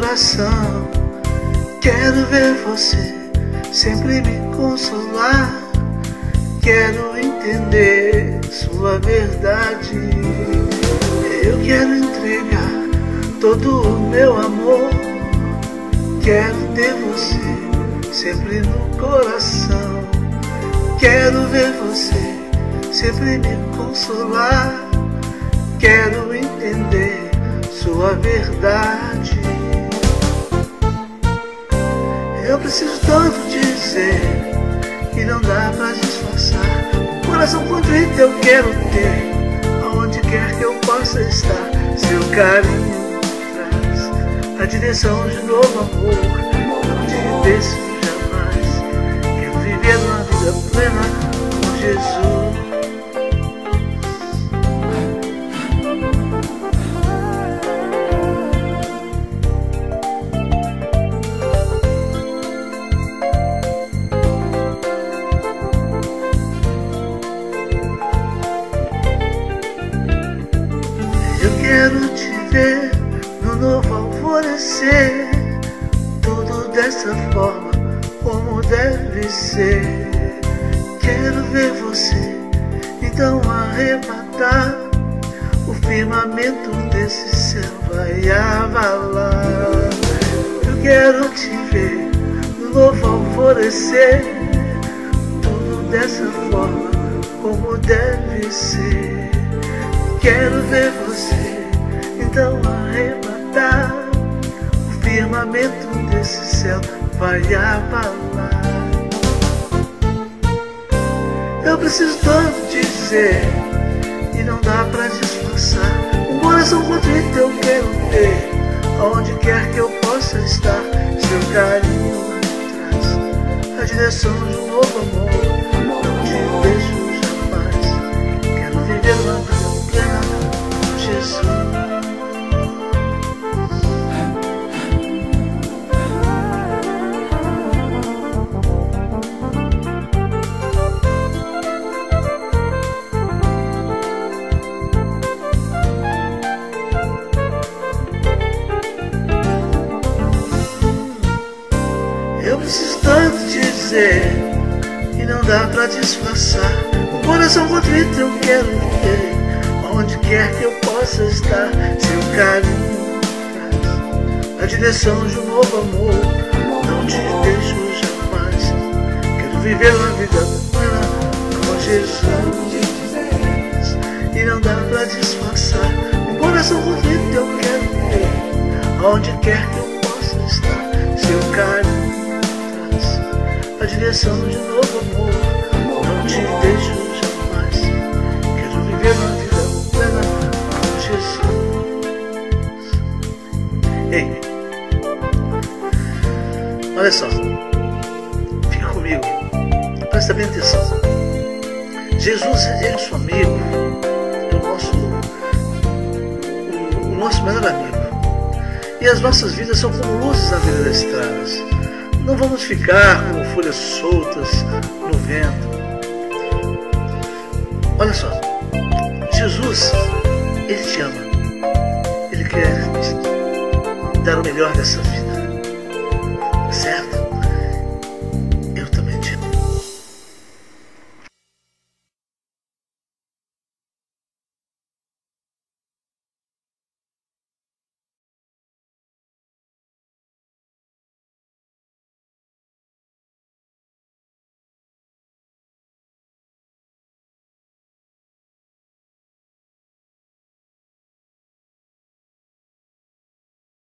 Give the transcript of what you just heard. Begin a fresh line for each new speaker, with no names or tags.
coração. Quero ver você sempre me consolar. Quero entender sua verdade. Eu quero entregar todo o meu amor. Quero ter você sempre no coração. Quero ver você sempre me consolar. Quero entender sua verdade. Eu preciso tanto dizer que não dá pra disfarçar. Um coração contrito eu quero ter, aonde quer que eu possa estar. Seu carinho traz a direção de novo amor. Não te deixo jamais. Quero viver uma vida plena com Jesus. Quero te ver no novo alvorecer, tudo dessa forma como deve ser. Quero ver você então arrebatar, o firmamento desse céu vai abalar. Eu quero te ver no novo alvorecer, tudo dessa forma como deve ser. Quero ver você então arrebatar, o firmamento desse céu vai abalar. Eu preciso tanto dizer e não dá pra disfarçar. Um coração contrito eu quero ter, aonde quer que eu possa estar. Seu carinho traz a direção de um novo amor. Não te deixo jamais. Quero viver uma vida plena com Jesus. Eu preciso tanto dizer e não dá pra disfarçar. Um coração contrito eu quero ter, onde quer que eu possa estar. Seu carinho traz a direção de um novo amor. Não te deixo jamais. Quero viver uma vida plena com Jesus. E não dá pra disfarçar. Um coração contrito eu quero ter, onde quer que eu possa estar. Seu carinho a direção de novo amor. Não te deixo jamais. Quero viver uma vida plena com Jesus. Ei, olha só, fica comigo, presta bem atenção. Jesus é nosso amigo, é o nosso melhor amigo. E as nossas vidas são como luzes na beira das estradas. Não vamos ficar como folhas soltas no vento. Olha só, Jesus, Ele te ama. Ele quer te dar o melhor dessa vida, certo?